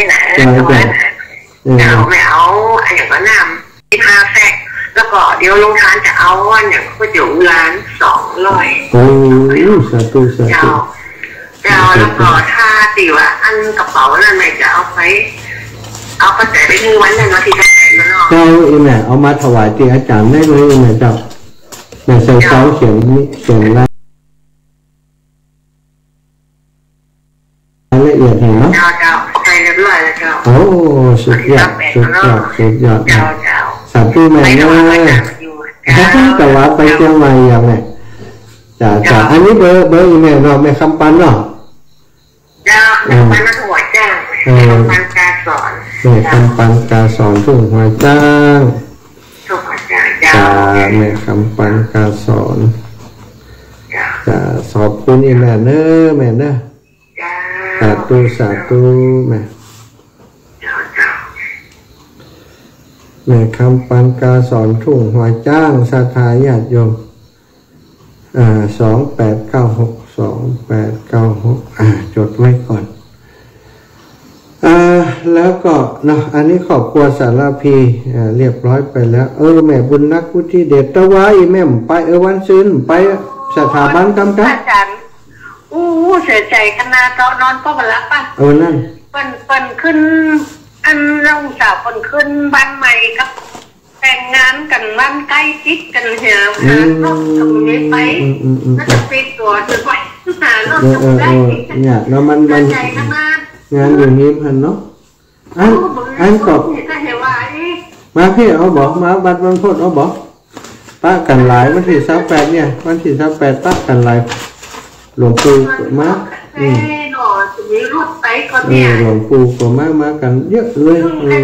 ไม่หนาจะเอาไม่เอาอย่างก็นำที่5แฟกแล้วก็เดี๋ยวลงทานจะเอาวันอย่างก็อยู่ร้าน200 โอ้สาธุสาธุเจ้าแล้วก็ถ้าติว่าอันกระเป๋านั่นไหนจะเอาปัจจัยไปที่วันนั้นวันที่8แล้วเนาะเจ้าอีแม่เอามาถวายที่อาจารย์ได้เลยอีแม่เจ้าแม่ใส่เสาเขียนรายละเอียดเห็นเนาะเจ้าใส่เรียบร้อยแล้วเจ้าโอ้สุดยอดเจ้าสาธุแม่เนี่ยแต่ว่าไปเชียงใหม่อย่างไรจ้าอันนี้เบอร์อีเมลเนาะแม่คำปันเนาะจ้าแม่คำปันหัวจ้างแม่คำปันกาสอนแม่คำปันกาสอนทุ่งหัวจ้างจ้าแม่คำปันกาสอนจ้าสอบคุณอีแม่เนอะแม่เนอะสาธุแม่คำปันกาสอนทุ่งหัวจ้างศรัทธาญาติโยม28962896จดไว้ก่อนแล้วก็เนาะอันนี้ครอบครัวสารพีเรียบร้อยไปแล้วแม่บุญนักพุทธิเดชตะวายแม่ไปวันซื้นไปสถาบันกำกับอาจารย์เสียใจขนาดตอนนอนก็มารับป่ะนั่นเปิ้นขึ้นอันเราสาวคนขึ้นบ้านใหม่ครับแต่งงานกันบ้านใกล้ชิดกันเหี่ยวรถตรงนี้ไปน่าจะปิดตัวจะไปหารถตรงได้เนี่ยแล้วมันงานอยู่นี้พันเนาะอันกบมาพี่เอาบอกมาบัดวันพุธเอาบอกป้ากันหลายวันที่28เนี่ยวันที่28ป้ากันหลายหลวงปู่มารถไปก่อนเนี่ยหลวงปู่ก็มากันเยอะเลย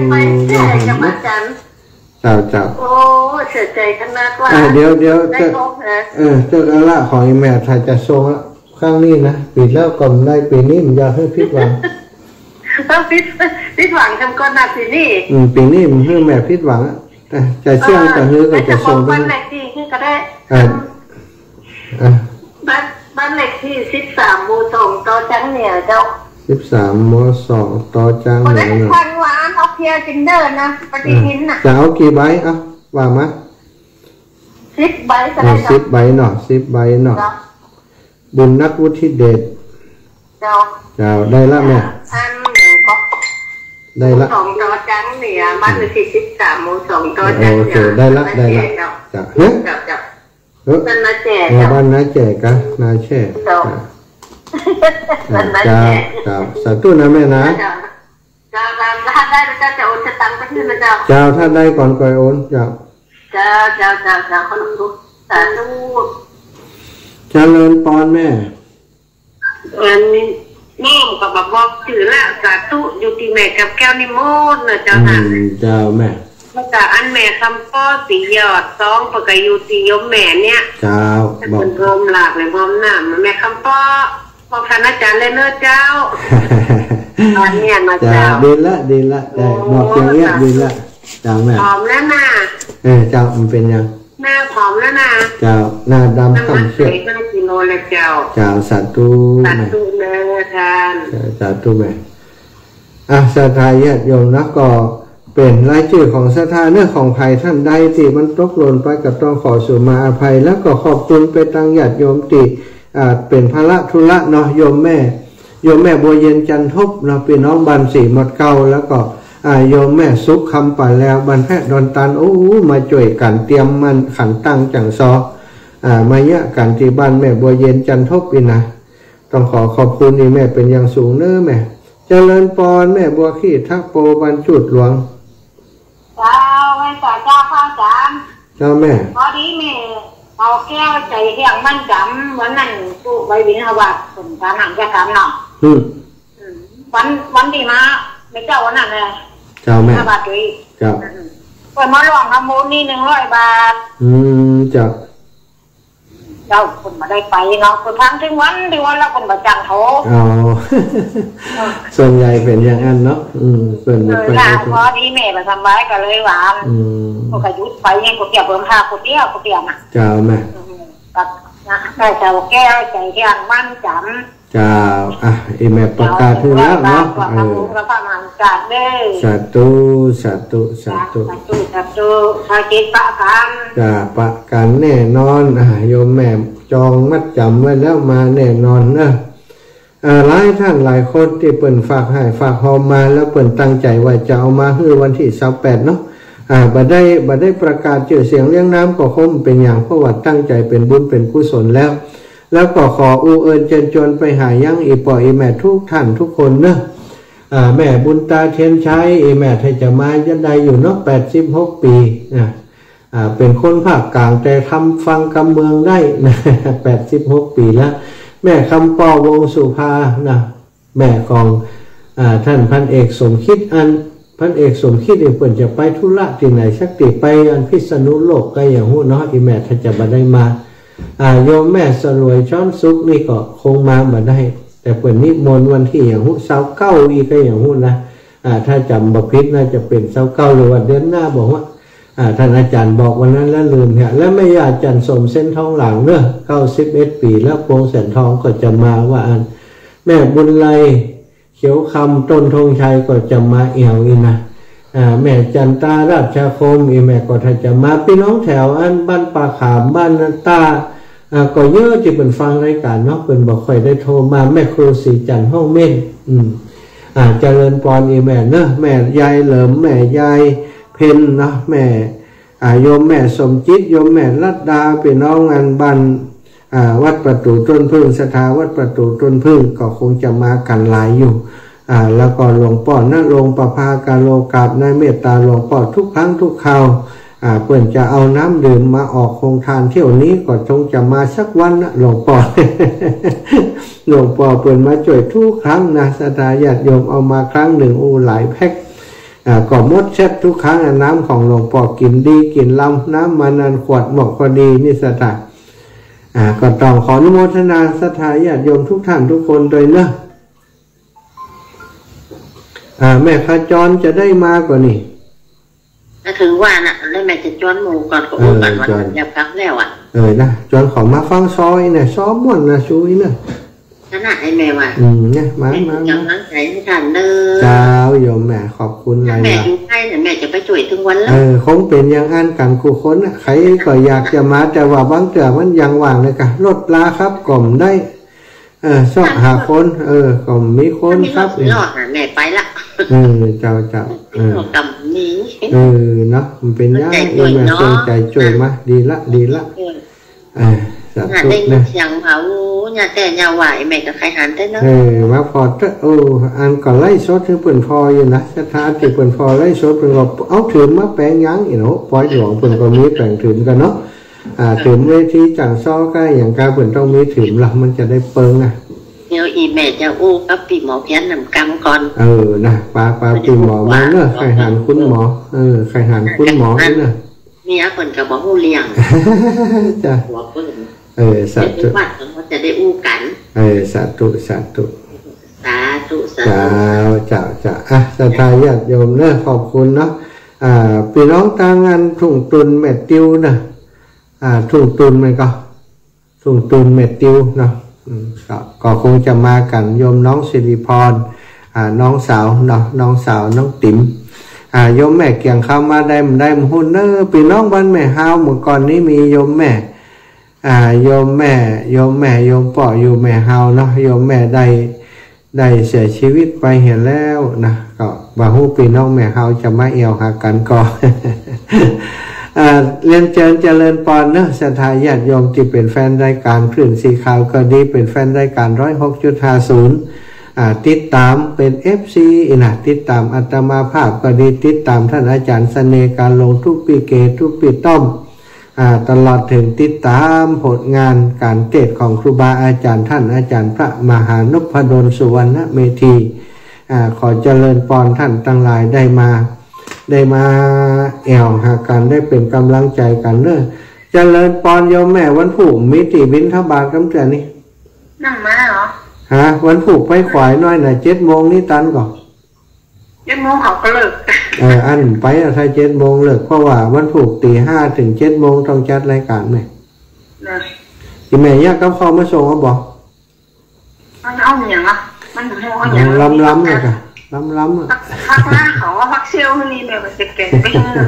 เจ้าโอ้เสียใจขนาดว่าเดี๋ยวเจออะไรของแม่ถ่ายจะทรงละข้างนี้นะปิดแล้วก่อนได้ปีนี้มันอยากให้พิษหวังต้องพิษหวังทำก่อนนะปีนี้ปีนี้มันให้แม่พิษหวังจะเชื่อจะฮื้อก็จะทรงบ้านเลขที่ขึ้นก็ได้บ้านเลขที่13หมู่2ต่อจังเนี่ยเจ้า 13หมู่2ต่อจังเนี่ยนะพันหวานเอาเพียร์จินเดอร์นะปฏิทินน่ะจะเอากี่ใบว่ามา 10 ใบก็ได้ 10 ใบเนาะ10 ใบเนาะบุญนักวุฒิเดชเจ้าได้ละแม่อันหนึ่งก็ได้ละ2ต่อจังเนี่ยบ้านเลขที่13หมู่2ต่อจังเนี่ยได้ละจ้ะบ้านนาแจกบ้านนาแจกกันนาแช่จ้าสาธุนะแม่นะถ้าได้จะโอนจะตังค์ไปขึ้นนะเจ้าถ้าได้ก่อนก่อยโอนเจ้าคนรู้สาธุเจริญปอนแม่น้องก็บอกถือละสาธุอยู่ที่แม่กับแก้วนิมนต์นะเจ้าค่ะเจ้าแม่แล้วก็อันแม่คำป้อสียอด2ปกอยู่ที่ยมแม่เนี่ยเจ้าบอกเป็นพรมหลากเลยพรมหน้าแม่คำป้อบอกท่านอาจารย์เลยเนอะเจ้าตอนนี้มาเจ้าดีละได้บอกอย่างเงี้ยดีละเจ้าแม่ผอมแล้วนะเจ้ามันเป็นยังหน้าผอมแล้วนะเจ้าหน้าดำข้ามเชือกกิโลเลยเจ้าสาธุเนื้อทานสาธุแม่ศรัทธาญาติโยมนะก็เป็นรายชื่อของศรัทธาเนื้อของภัยท่านใดที่มันตกหล่นไปก็ต้องขอสู่มาอภัยแล้วก็ขอบคุณไปทางญาติโยมที่เป็นภาระธุระเนาะโยมแม่บัวเย็นจันทบเนาะพี่น้องบ้านสีหมดเก่าแล้วก็โยมแม่สุขคำป่าแล้วบรรแพทย์ดอนตันมาช่วยกันเตรียมมันขันตั้งจังซอมาเยอะกันที่บ้านแม่บัวเย็นจันทบอีนะต้องขอบคุณนี่แม่เป็นอย่างสูงเน้อแม่เจริญปอนแม่บัวขี้ทักโปบรรจุดหลวงเจ้าแม่จ่าเจ้าข้าวจานเจ้าแม่พอดีแม่เอาแก้วใจแห้งมันจำวันนั้นตู้ใบบินว่าผมการหนังจะการหนังวันดีมาไม่เจ้าวันนั้นเลยเจ้าแม่ 5 บาทด้วยเจ้าเปิดมาลองทำมูลนี่100 บาทเจ้าคนมาได้ไปเนาะคนทั้งที่วันแล้วคนมาจังโถส่วนใหญ่เป็นอย่างนั้นเนาะเป็นพอดีแม่มาทำไว้ก็เลยหวานก็ขยุดไปยังก๋วยเตี๋ยวเบิ่มผ้าก๋วยเตี๋ยวน่ะเจ้าแม่ตัดนะแต่เจ้าแก้วใจแห้งมันจจ้าอีแม่ประกาศถึงแล้วเนาะพระมหากาศเด้สาธุสาธุสาธุภากิจประกันจ้าประกันแน่นอนโยมแม่จองมัดจำไว้แล้วมาแน่นอนนะหลายท่านหลายคนที่เปิ่นฝากให้ฝากหอมมาแล้วเปิ่นตั้งใจว่าจะเอามาให้วันที่28เนาะบ่ได้ประกาศชื่อเสียงเรียงน้ำก็คงเป็นอย่างเพราะว่าตั้งใจเป็นบุญเป็นกุศลแล้วก็ขออูเอิญเชิญชวนไปหายังอีปออีแม่ทุกท่านทุกคนเนอะแม่บุญตาเทียนชัยอีแม่ถ้าจะมายันใดอยู่เนาะ86 ปีนะเป็นคนภาคกลางแต่ทำฟังกำเมืองได้นะ86 ปีแล้วแม่คำปอวงสุภานะแม่ของท่านพันเอกสมคิดพันเอกสมคิดเปิ่นจะไปธุระที่ไหนสักติไปพิษณุโลกก็อย่างหู้เนาะอีแม่ถ้าจะมาได้มาโยมแม่สรวยช้อนซุกนี่ก็คงมาบ่ได้แต่เปิ่นนิมนต์วันที่อย่างหู้29อีกก็อย่างหู้นะถ้าจำบ่ผิดน่าจะเป็น29หรือว่าเดือนหน้าบอกว่าท่านอาจารย์บอกวันนั้นแล้วลืมเนี่ยแล้วแม่ย่าจันสมเส้นทองหลังเนอะ91 ปีแล้วพวงแสนทองก็จะมาว่าแม่บุญไลเขียวคำต้นธงชัยก็จะมาเอวอีนะแม่จันตาราชคมอีแม่ก็ถ้าจะมาพี่น้องแถวบ้านป่าขามบ้านนันตาก็เยอะที่เป็นฟังรายการเนาะเป็นบอกค่อยได้โทรมาแม่ครูศรีจันทร์ห้องเม่นเจริญพรอีแม่เนอะแม่ยายเหลิมแม่ยายเพนเนาะแม่โยมแม่สมจิตโยมแม่รัตดาพี่น้องงานบ้านวัดประตูต้นพึ่งสถาวัดประตูต้นพึ่งก็คงจะมากันหลายอยู่แล้วก็หลวงพ่อณรงค์ประภากาโลกาบในเมตตาหลวงพ่อทุกครั้งทุกคราวเพื่อนจะเอาน้ำดื่มมาออกโครงทานเที่ยวนี้ก็คงจะมาสักวันนะหลวงพ่อ หลวงพ่อเพื่อนมาช่วยทุกครั้งนะศรัทธาญาติโยมเอามาครั้งหนึ่งหลายแพ็คก็มดเช็ดทุกครั้งน้ำของหลวงพ่อกินดีกินลำน้ำมานันขวดหมอกพอดีนี่ศรัทธาก็ต้องขออนุโมทนาศรัทธาญาติโยมทุกท่านทุกคนโดยเนอะแม่ขจรจะได้มากกว่านี่ถึงว่าน่ะแล้วแม่จะจวนหมูก่อนก็อู้กันวันจะพักแล้วนะจวนของมาฟังซอยเนี่ยซ้อมม่วนนะช่วยนะขนาดไอ้แม่ว่าเนี่ยมากำลังใจให้ท่านเด้อเจ้าโยมแม่ขอบคุณหลายแม่อยู่ใกล้เนี่ยแม่จะไปช่วยถึงวันแล้วคงเป็นอย่างอันกันคู่คนใครก็อยากจะมาแต่ว่าบางเถื่อมันยังว่างเลยค่ะรถลาครับกล่อมได้ชอบหาคนกล่อมมีคนครับรอดแม่ไปละเจ้ากำนี้เนาะมันเป็นย่างแม่สนใจช่วยมาดีละได้ยินเสียงเขาเนี่ยแต่ยาไหวแม่กับใครหันได้เนาะมาพออันก่อนไล่ซดที่เปิ่นพออยู่นะสถานที่เปิ่นพอไล่ซดเปิ่นก็เอาถือมาแปลงยั้งอีเนาะปล่อยหลวงเปิ่นก็มีแปลงถือกันเนาะถือเวทีจังซ้อใกล้อย่างการเปิ่นต้องมีถือละมันจะได้เปิงเดี๋ยวอีแม่จะอู้กับปีหมอเพี้ยนนำกำก่อนนะปลาปีหมอมาเนอะใครหันคุณหมอใครหันคุณหมอนี่เนอะมีอาคนกับบอกหูเลี้ยงจ้ะสาธุเขาจะได้อู้กันสาธุสาธุเจ้าศรัทธาญาติโยมเนอะขอบคุณเนาะพี่น้องตางานทุ่งตุนแม่ติวนะทุ่งตุนมันก็ทุ่งตุนแม่ติวเนาะก็คงจะมากันโยมน้องสิริพรน้องสาวเนาะน้องสาวน้องติ๋มโยมแม่เกี่ยงเข้ามาได้หุ่นเนอะพี่น้องบ้านแม่ฮาวเมื่อก่อนนี้มีโยมแม่โยมป่อโยมแม่ฮาวเนาะโยมแม่ได้เสียชีวิตไปเห็นแล้วนะก็บ่ฮู้พี่น้องแม่ฮาวจะมาเอวหากันก่อนเรียนเจริญปอนเนอะศรัทธาญาติโยมที่เป็นแฟนรายการคลื่นสีขาวก็ดีเป็นแฟนรายการ 106.50 ติดตามเป็น FC นะติดตามอาตมาภาพก็ดีติดตามท่านอาจารย์เสน่ห์การลงทุกปีเกทุกปีต้อมตลอดถึงติดตามผลงานการเทศของครูบาอาจารย์ท่านอาจารย์พระมหานพดลสุวรรณเมธีขอเจริญปอนท่านทั้งหลายได้มาแอวหากันได้เป็นกำลังใจกันเนอะเจริญปอนโยมแม่วันผูกมิติบินทบาทกำเจนี่นั่งมาเหรอวันผูกไปขวายน้อยน่ะ7 โมงนี่ตันก่อน 7 โมงเขาก็เลิกอันไปถ้า7 โมงเลิกเพราะว่าวันผูกตี 5 ถึง 7 โมงต้องจัดรายการไหมอีแม่ยากกับเขามาส่งเขาบอกเมันเอาอย่างอ่ะมันหัวอย่างล้ำเลยค่ะล้ำอ่ะพักล่าเขาว่าพักเซี่ยวนี่แบบมันจะแก่ไป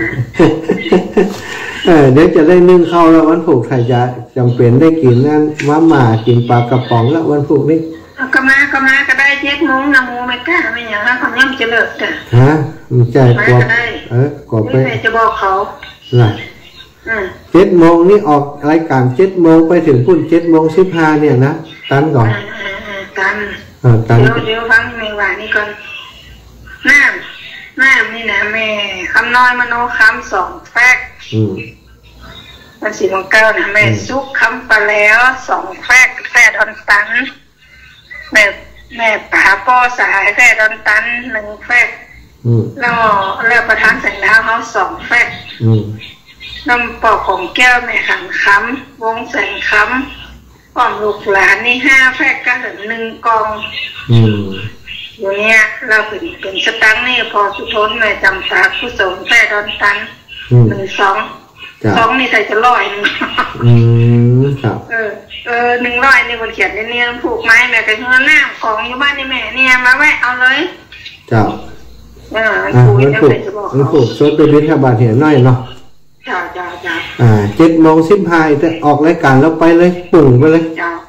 เดี๋ยวจะได้นึ่งข้าวแล้ววันผูกใครจะจำเป็นได้กินนั่นมาม่ากินปลากระป๋องแล้ววันผูกนี่ก็มาก็ได้7 โมงนะมูไม่กล้าไม่อย่างนั้นเขาย่ำจะเลิกจ้ะฮะมันใจกว่ากว่าไปจะบอกเขาล่ะ7 โมงนี่ออกรายการ7 โมงไปถึงพุ่น7:15เนี่ยนะตันก่อนตันเดี๋ยวฟังในวันนี้ก่อนน้ำนี่นะแม่คำน้อยมโนคำ2 แฟกมัน4:9นะแม่ซุกคำไปแล้ว2 แฟกแฟดอนตันแม่ป๋าป้อสายแฟดอนตัน1 แฟกแล้วประธานแต่งดาวเขา2 แฟกน้ำปอกของแก้วแม่ขันคำวงแสงคำป้อมลูกหลานนี่5 แฟกก็ถึง1 กองอยู่เนี้ยเราเป็นสตังนี่พอสุทนแม่จำตาผู้สมแฟดอนตัน2นี่ใส่จะ100ครับ100นี่คนเขียนเนี่ยผูกไม้แม่ก็เฮือหน้าของอยู่บ้านนี่แม่เนี่ยมาแวะเอาเลยเจ้ามันผูกโซดไปบินทบาทเห็นน้อยเนาะจ้า 7:15แต่ออกรายการแล้วไปเลยปุ่งไปเลยจ้า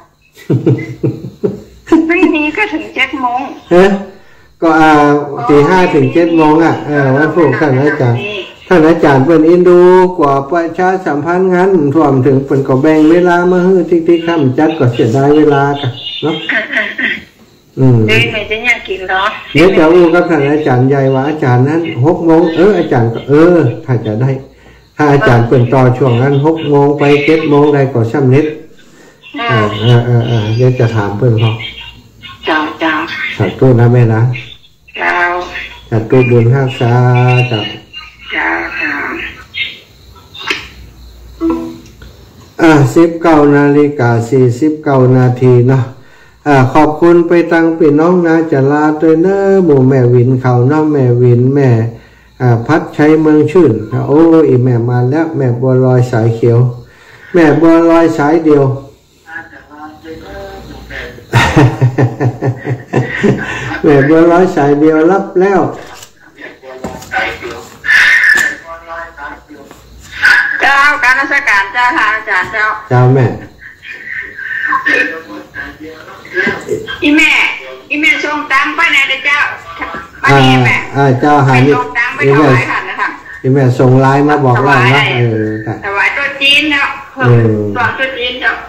ไม่นี้ก็ถึง7 โมงก็ตี 5 ถึง 7 โมงวันผูกท่านอาจารย์เป็นอินดูกว่าประชาสัมพันธ์งานถ่วมถึงเป็นก็แบ่งเวลามาให้ที่ค่ำจัดก็เสียดายเวลากันเนาะเดี๋ยวแม่จะอยากกินเหรอเดี๋ยวจะอู้กับท่านอาจารย์ใหญ่ว่าอาจารย์นั้น6 โมงอาจารย์ก็ถ้าจะได้ถ้าอาจารย์เป็นต่อช่วงนั้น6 โมงไป7 โมงได้ก็ช่ำนิดเดี๋ยวจะถามเพื่อนเขาจ้าสัตว์ตู้นะแม่นะสัตว์ตู้บุญฮักษาจ้า19:49 นาทีเนาะขอบคุณไปตังพี่น้องนะจะลาตัวเนอหมู่แม่วินเขาน้องแม่วินแม่พัดชัยเมืองชื่นโอ้อีแม่มาแล้วแม่บัวลอยสายเขียวแม่บัวลอยสายเดียวแม่บัวลอยสายเดียวรับแล้วเจ้าการราชการเจ้าค่ะอาจารย์เจ้าแม่อีแม่ส่งตังไปไหนเจ้าเจ้าหานี่อีแม่ส่งไลน์มาบอกเรานะแต่ว่าตัวจีนเนาะตัวจีนเจ้า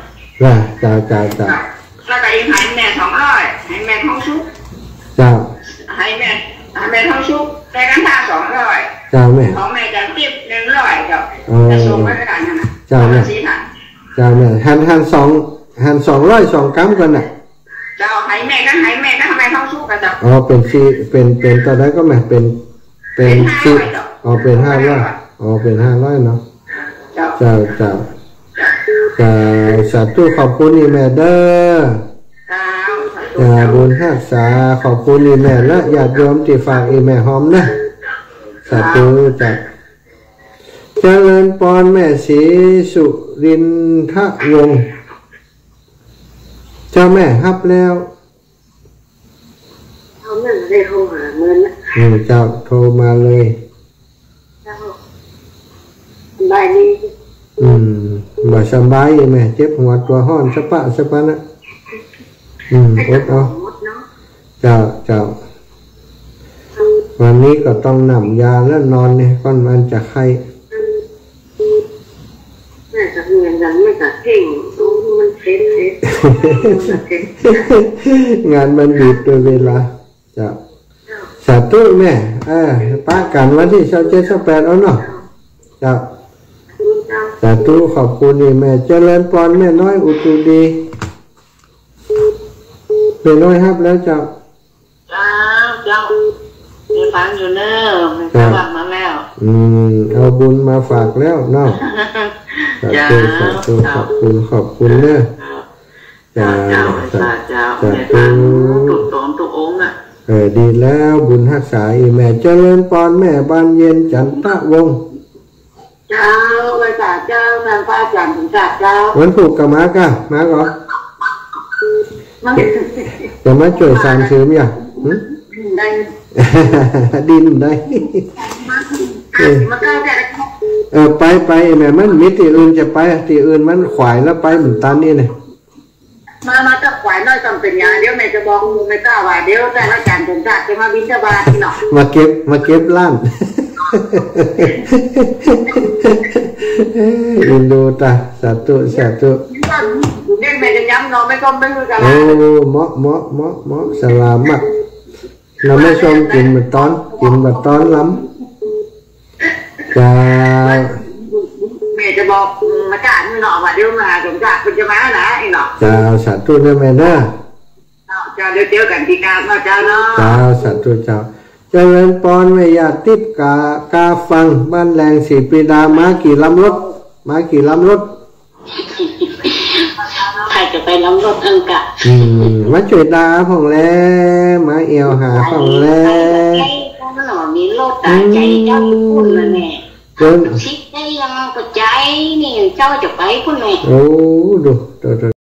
แล้วก็อีกให้แม่200ให้แม่ท้องชุบให้แม่ท้องชุบแต่กันท่า200 แม่ของแม่จะติบ100เจ้าจะส่งไปกันนะแม่หัน200 กรัมกันน่ะเจ้าให้แม่ก็ให้แม่ท้องชุบกันเจ้าเป็นตอนนั้นก็แม่เป็นเป็น500เป็น500เนาะเจ้าสาธุขอบคุณนี่แม่เด้อบุญฮักษาขอบคุณนี่แม่และญาติโยมที่ฝากอีแม่หอมนะสาธุจ้ะเจริญปอนแม่ศรีสุรินทวงศ์เจ้าแม่ฮับแล้วเขาไม่ได้โทรหาเงินเจ้าโทรมาเลยบายดีบ่สบายแม่เจ็บหัวตัวห้อนสะปะนะอดเอาเจ้าวันนี้ก็ต้องนำยาแล้วนอนเนี่ยก่อนมันจะไข้แม่จะเรียนกันไม่จะเก่งมันเซ็ตงานมันบีบโดยเวลาเจ้าสาธุแม่ป้ากันวันที่27-28เอาเนาะเจ้าสาธุขอบคุณนี่แม่เจริญพรแม่น้อยอุตุดีแม่น้อยครับแล้วเจ้ามีฟังอยู่เนอะฝากมาแล้วเอาบุญมาฝากแล้วเนาะสาธุขอบคุณเนอะสาธุตุกองค์อ่ะดีแล้วบุญรักษาอีแม่เจริญพรแม่บานเย็นจันทวงศ์เจ้าไปศาลเจ้านางฟ้าจันทร์ถึงศาลเจ้าวันผูกกับมาก่ะมาก่อนจะมาช่วยสร้างซื้อมั้ยได้ดินได้ไปแม่มันมีที่อื่นจะไปที่อื่นมันขวายแล้วไปเหมือนตอนนี้เนี่ยมาจะขวายน้อยจำเป็นยาเดี๋ยวแม่จะบอกไม่กล้าว่าเดี๋ยวแต่ละจานผมจะมาบินทบาทที่หนอมาเก็บล้านอินดูตาสาธุเด็กแม่จะย้ำน้องไม่ก็ไม่รู้กันโอ้เหมาะสลามัดเราไม่ชมกินแบบตอนล้ำจะแม่จะบอกมาจ่ายมือหนอมาเดี๋ยวมาสมศักดิ์เป็นจะมานะไอ้หนอจะสาธุเนี่ยแม่เนาะจะเดี๋ยวกันที่การมาเจ้าเนาะจะสาธุเจ้าเจริญปอนไม่อยากติบกาฟังบ้านแรงสีปีดามากี่ลำรถใครจะไปลำรถอังกะมาช่วยดาผ่องแล้วมาเอวหาผ่องแล้วมีโลดตาใจเจ้าพูดเลยแม่ชิดได้ยังก็ใจนี่เจ้าจะไปพูดแม่โอ้ดู